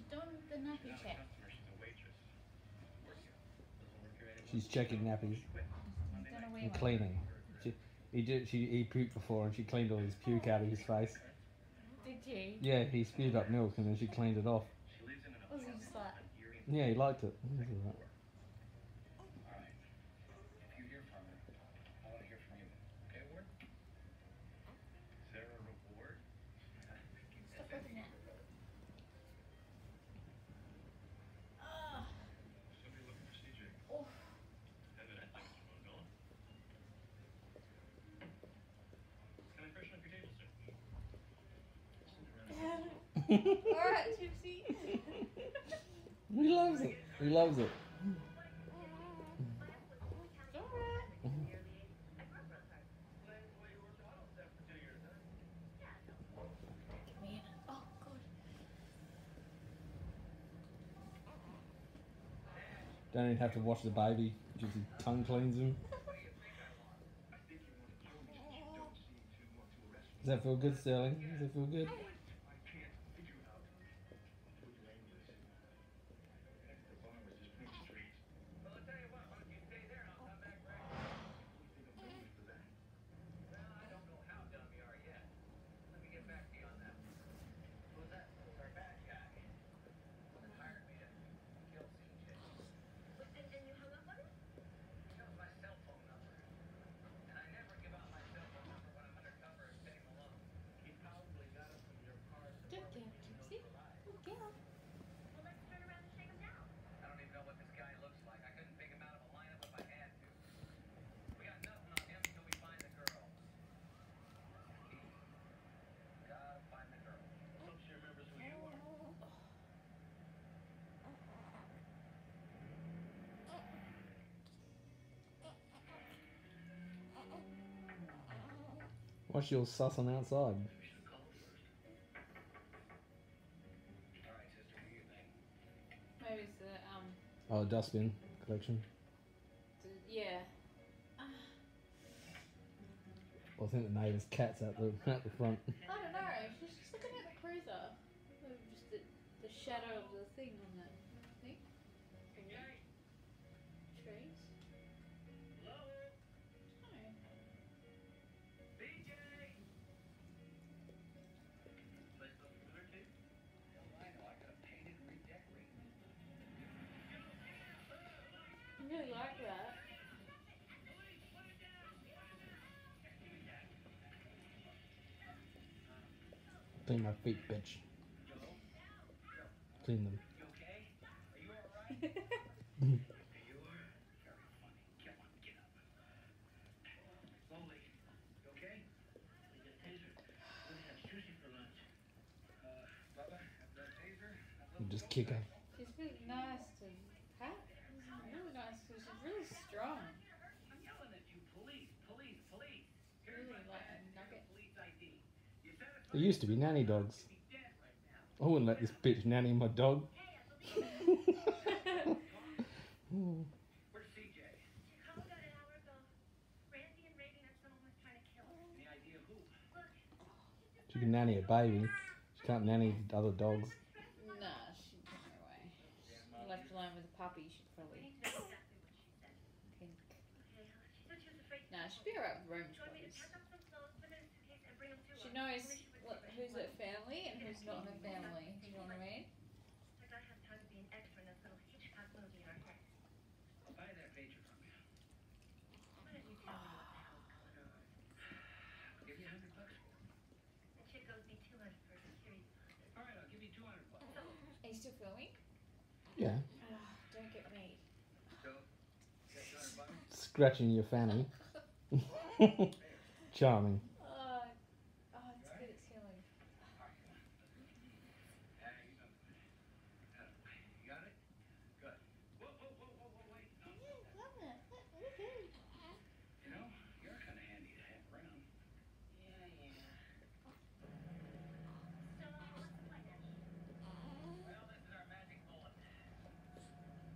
done the nappy check. She's checking nappies He's done a wee and one. cleaning. He puked before and she cleaned all his puke out of his face. Did you? Yeah, he spewed up milk and then she cleaned it off. Was he just like... Yeah, he liked it. He was all right. Stop rubbing it. Ah. Oh. Alright, Gypsy. He loves it. He loves it. It's alright. Get me in it. Oh, God. Don't even have to wash the baby. Just his tongue cleans him. Does that feel good, Sterling? Does that feel good? Good girl, Gypsy. Good girl. What's your sussing outside? Maybe it's the, Oh, a dustbin collection. yeah. Well, I think the neighbour's cat's at the front. I don't know. She's just looking at the cruiser. Just the shadow of the thing on that thing. Trees. I really like that. Clean my feet, bitch. Clean them. Just kick her. She's really nice to pat. Really nice because she's really strong. Really like a nugget. There used to be nanny dogs. I wouldn't let this bitch nanny my dog. She can nanny a baby. She can't nanny other dogs. Nah, she'd no way. Left alone with a puppy, she'd probably pink. Nah, she'd be alright with Romish puppies. She knows who's her family and who's not her family. Do you know what I mean? Are you still filming? Yeah. Don't get me. Scratching your fanny. Charming. It's good it's healing.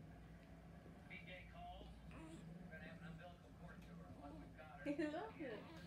I love it.